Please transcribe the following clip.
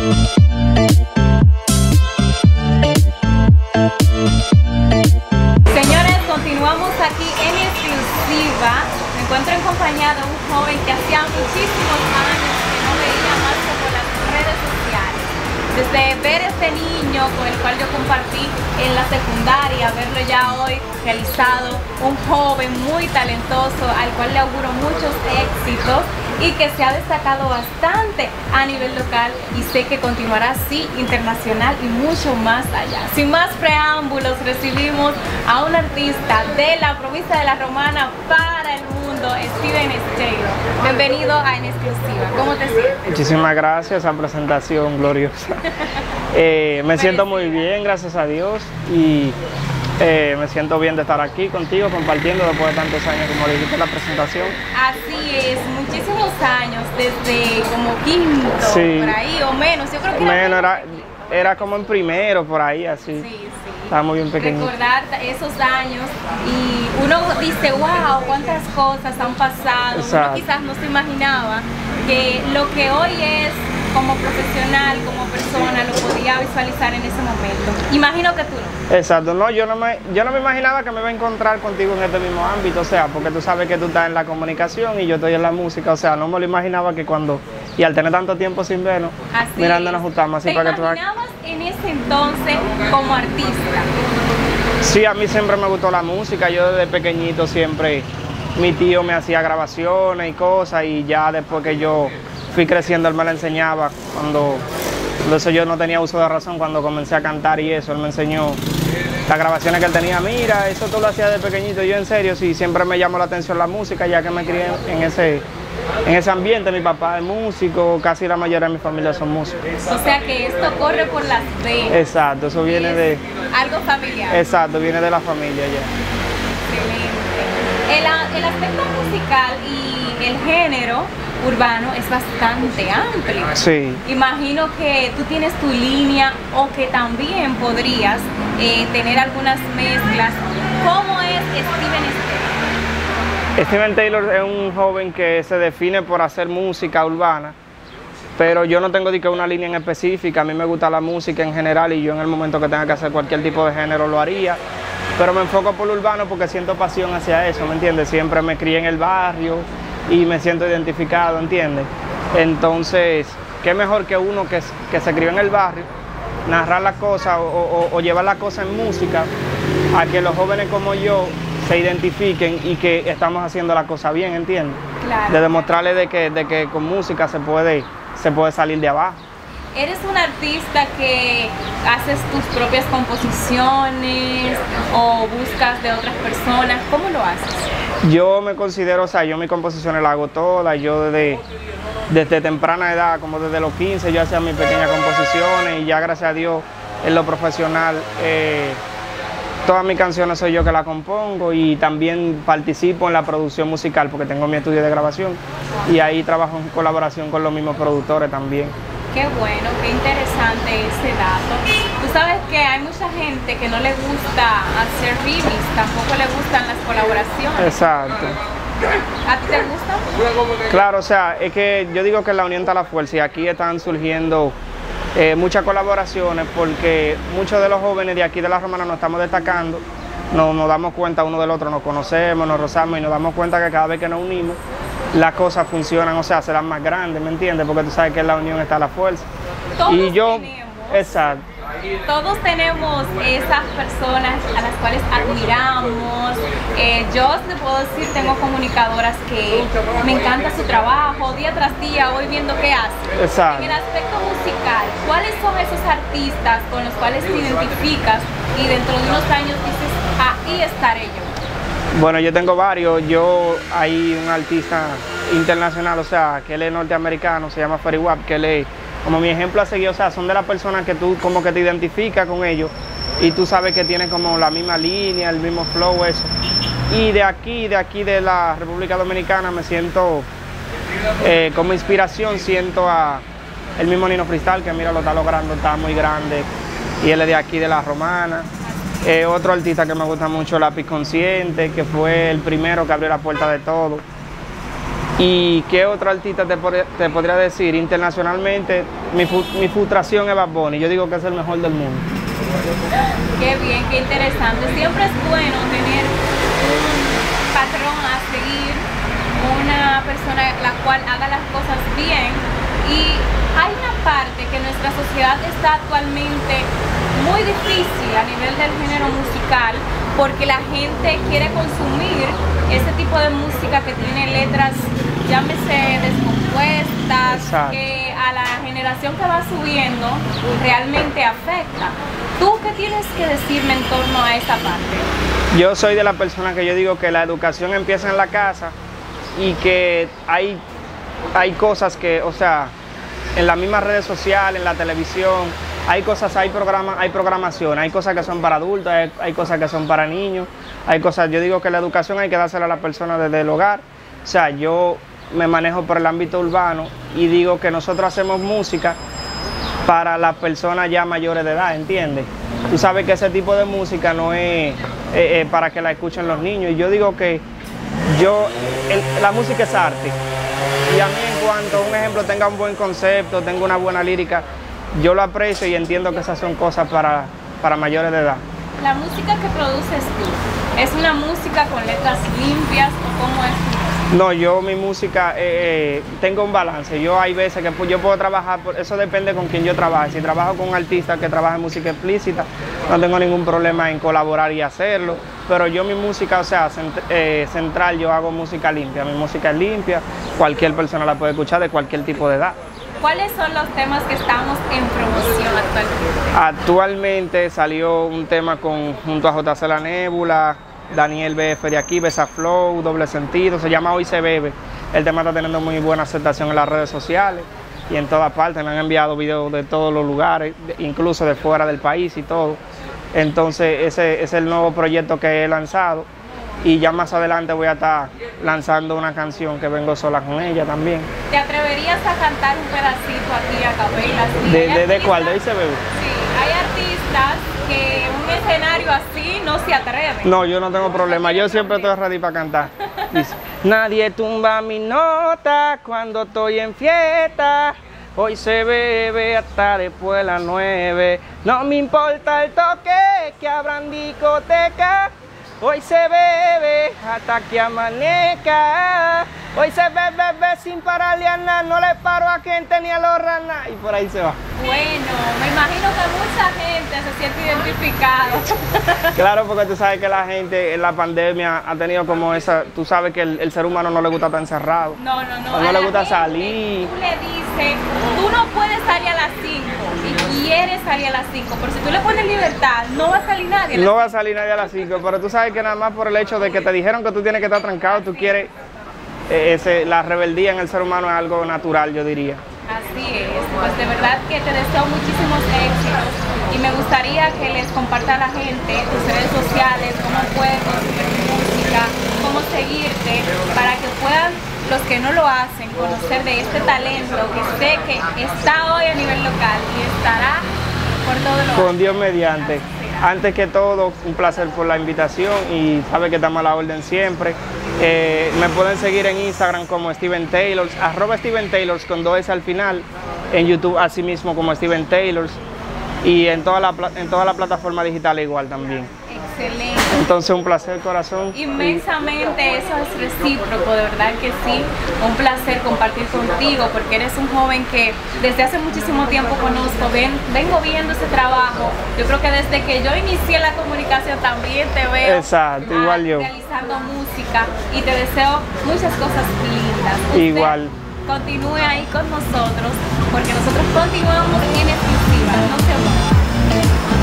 Señores, continuamos aquí en exclusiva. Me encuentro en compañía de un joven que hacía muchísimos años que no veía más que por las redes sociales. Desde ver este niño con el cual yo compartí en la secundaria, verlo ya hoy realizado, un joven muy talentoso al cual le auguro muchos éxitos y que se ha destacado bastante a nivel local y sé que continuará así internacional y mucho más allá. Sin más preámbulos, recibimos a un artista de la provincia de La Romana para el mundo, Steven Taylor. Bienvenido a En Exclusiva. ¿Cómo te sientes? Muchísimas gracias, esa presentación gloriosa. Me siento muy bien, gracias a Dios, y me siento bien de estar aquí contigo compartiendo después de tantos años, como dijiste en la presentación. Así es, muchísimos años, desde como quinto, sí, por ahí o menos, yo creo que era como en primero, por ahí, así. Sí, sí. Estaba muy bien pequeño. Recordar esos años y uno dice, wow, cuántas cosas han pasado. Exacto. Uno quizás no se imaginaba que lo que hoy es como profesional, como persona, lo podía visualizar en ese momento. Imagino que tú no. Exacto, no, yo no me imaginaba que me iba a encontrar contigo en este mismo ámbito, o sea, porque tú sabes que tú estás en la comunicación y yo estoy en la música, o sea, no me lo imaginaba que cuando, y al tener tanto tiempo sin vernos, mirando nos juntamos así para que tú... ¿Te imaginabas en ese entonces como artista? Sí, a mí siempre me gustó la música, yo desde pequeñito siempre, mi tío me hacía grabaciones y cosas, y ya después que yo fui creciendo, él me la enseñaba. Cuando eso yo no tenía uso de razón, cuando comencé a cantar y eso, él me enseñó las grabaciones que él tenía. Mira, eso tú lo hacías de pequeñito. Yo en serio, sí, siempre me llamó la atención la música, ya que me crié en ese ambiente. Mi papá es músico, casi la mayoría de mi familia son músicos. O sea que esto corre por las venas. Exacto, eso viene de... algo familiar. Exacto, viene de la familia ya. Excelente. El aspecto musical y el género urbano es bastante amplio. Sí. Imagino que tú tienes tu línea o que también podrías tener algunas mezclas. ¿Cómo es Steven Taylor? Steven Taylor es un joven que se define por hacer música urbana, pero yo no tengo de que una línea en específica. A mí me gusta la música en general y yo en el momento que tenga que hacer cualquier tipo de género lo haría, pero me enfoco por lo urbano porque siento pasión hacia eso, ¿me entiendes? Siempre me crié en el barrio y me siento identificado, ¿entiendes? Entonces, qué mejor que uno que se crió en el barrio, narrar las cosas o llevar las cosas en música, a que los jóvenes como yo se identifiquen y que estamos haciendo la cosa bien, ¿entiendes? Claro. De demostrarles de que con música se puede salir de abajo. ¿Eres un artista que haces tus propias composiciones o buscas de otras personas? ¿Cómo lo haces? Yo me considero, o sea, yo mis composiciones las hago todas. Yo desde temprana edad, como desde los 15, yo hacía mis pequeñas composiciones y ya gracias a Dios en lo profesional, todas mis canciones soy yo que las compongo y también participo en la producción musical porque tengo mi estudio de grabación y ahí trabajo en colaboración con los mismos productores también. Qué bueno, qué interesante ese dato. Tú sabes que hay mucha gente que no le gusta hacer remix, tampoco le gustan las colaboraciones. Exacto. ¿A ti te gusta? Claro, o sea, es que yo digo que la unión está la fuerza y aquí están surgiendo muchas colaboraciones porque muchos de los jóvenes de aquí de La Romana nos estamos destacando, nos damos cuenta uno del otro, nos conocemos, nos rozamos y nos damos cuenta que cada vez que nos unimos las cosas funcionan, o sea, serán más grandes, ¿me entiendes? Porque tú sabes que en la unión está la fuerza. Todos y yo, tenemos, exacto. Todos tenemos esas personas a las cuales admiramos. Yo te puedo decir, tengo comunicadoras que me encanta su trabajo, día tras día voy viendo qué hacen. Exacto. En el aspecto musical, ¿cuáles son esos artistas con los cuales te identificas y dentro de unos años dices, ahí estaré yo? Bueno, yo tengo varios. Hay un artista internacional, o sea, que él es norteamericano, se llama Fetty Wap, que él es como mi ejemplo a seguir, o sea, son de las personas que tú como que te identificas con ellos y tú sabes que tienen como la misma línea, el mismo flow, eso. Y de aquí de la República Dominicana me siento, como inspiración, siento a el mismo Nino Freestyle, que mira, lo está logrando, está muy grande, y él es de aquí de La Romana. Otro artista que me gusta mucho, Lápiz Consciente, que fue el primero que abrió la puerta de todo. ¿Y qué otro artista te podría decir? Internacionalmente, mi frustración es Bad Bunny. Yo digo que es el mejor del mundo. Qué bien, qué interesante. Siempre es bueno tener un patrón a seguir, una persona la cual haga las cosas bien. Y hay una parte que nuestra sociedad está actualmente muy difícil a nivel del género musical, porque la gente quiere consumir ese tipo de música que tiene letras, llámese descompuestas, exacto, que a la generación que va subiendo realmente afecta. ¿Tú qué tienes que decirme en torno a esa parte? Yo soy de la persona que yo digo que la educación empieza en la casa y que hay cosas que, o sea, en las mismas redes sociales, en la televisión, hay programación, hay cosas que son para adultos, hay cosas que son para niños, hay cosas, yo digo que la educación hay que dársela a la persona desde el hogar. O sea, yo me manejo por el ámbito urbano y digo que nosotros hacemos música para las personas ya mayores de edad, ¿entiendes? Tú sabes que ese tipo de música no es para que la escuchen los niños, y yo digo que la música es arte, y a mí, en cuanto, un ejemplo, tenga un buen concepto, tenga una buena lírica, yo lo aprecio y entiendo que esas son cosas para mayores de edad. La música que produces tú, ¿es una música con letras limpias o cómo es? No, yo mi música tengo un balance. Yo hay veces que yo puedo trabajar, eso depende con quién yo trabaje. Si trabajo con un artista que trabaja en música explícita, no tengo ningún problema en colaborar y hacerlo. Pero yo mi música, o sea, central, yo hago música limpia. Mi música es limpia, cualquier persona la puede escuchar de cualquier tipo de edad. ¿Cuáles son los temas que estamos en promoción actualmente? Actualmente salió un tema junto a JC La Nébula, Daniel BF de aquí, Besa Flow, Doble Sentido, se llama Hoy se Bebe. El tema está teniendo muy buena aceptación en las redes sociales y en todas partes. Me han enviado videos de todos los lugares, incluso de fuera del país y todo. Entonces ese es el nuevo proyecto que he lanzado, y ya más adelante voy a estar lanzando una canción que vengo sola con ella también. ¿Te atreverías a cantar un pedacito aquí a capela? ¿De cuál? ¿De Hoy se Bebe? Sí, hay artistas que un escenario así no se atreven. No, yo no tengo problema, yo siempre estoy ready para cantar. Dice, nadie tumba mi nota cuando estoy en fiesta. Hoy se bebe hasta después de las 9. No me importa el toque, que abran discoteca. Hoy se bebe hasta que amanezca. Hoy se bebe sin pararle a nada. No le paro a gente ni a los ranas. Y por ahí se va. Bueno, me imagino que mucha gente se siente identificado. Claro, porque tú sabes que la gente en la pandemia ha tenido como esa... Tú sabes que el ser humano no le gusta estar encerrado. No. No le gusta salir. Tú le dices, tú no puedes salir a las 5 y quieres salir a las 5, pero si tú le pones libertad, no va a salir nadie. No va a salir nadie a las 5, pero tú sabes que nada más por el hecho de que te dijeron que tú tienes que estar trancado, tú quieres... la rebeldía en el ser humano es algo natural, yo diría. Así es, pues de verdad que te deseo muchísimos éxitos y me gustaría que les comparta a la gente tus redes sociales, cómo pueden consumir tu música, cómo seguirte, para que puedan, los que no lo hacen, conocer de este talento que sé que está hoy a nivel local y estará por todo lo Con Dios mediante. Antes que todo, un placer por la invitación y sabe que estamos a la orden siempre. Me pueden seguir en Instagram como Steven Taylors, @Steven Taylors con 2 S al final, en YouTube así mismo como Steven Taylors, y en toda la plataforma digital igual también. Excelente. Entonces un placer, corazón. Inmensamente, eso es recíproco, de verdad que sí. Un placer compartir contigo porque eres un joven que desde hace muchísimo tiempo conozco, vengo viendo ese trabajo. Yo creo que desde que yo inicié la comunicación también te veo. Exacto, igual yo. Realizando música y te deseo muchas cosas lindas. Igual. Continúe ahí con nosotros porque nosotros continuamos en exclusiva. No se vaya.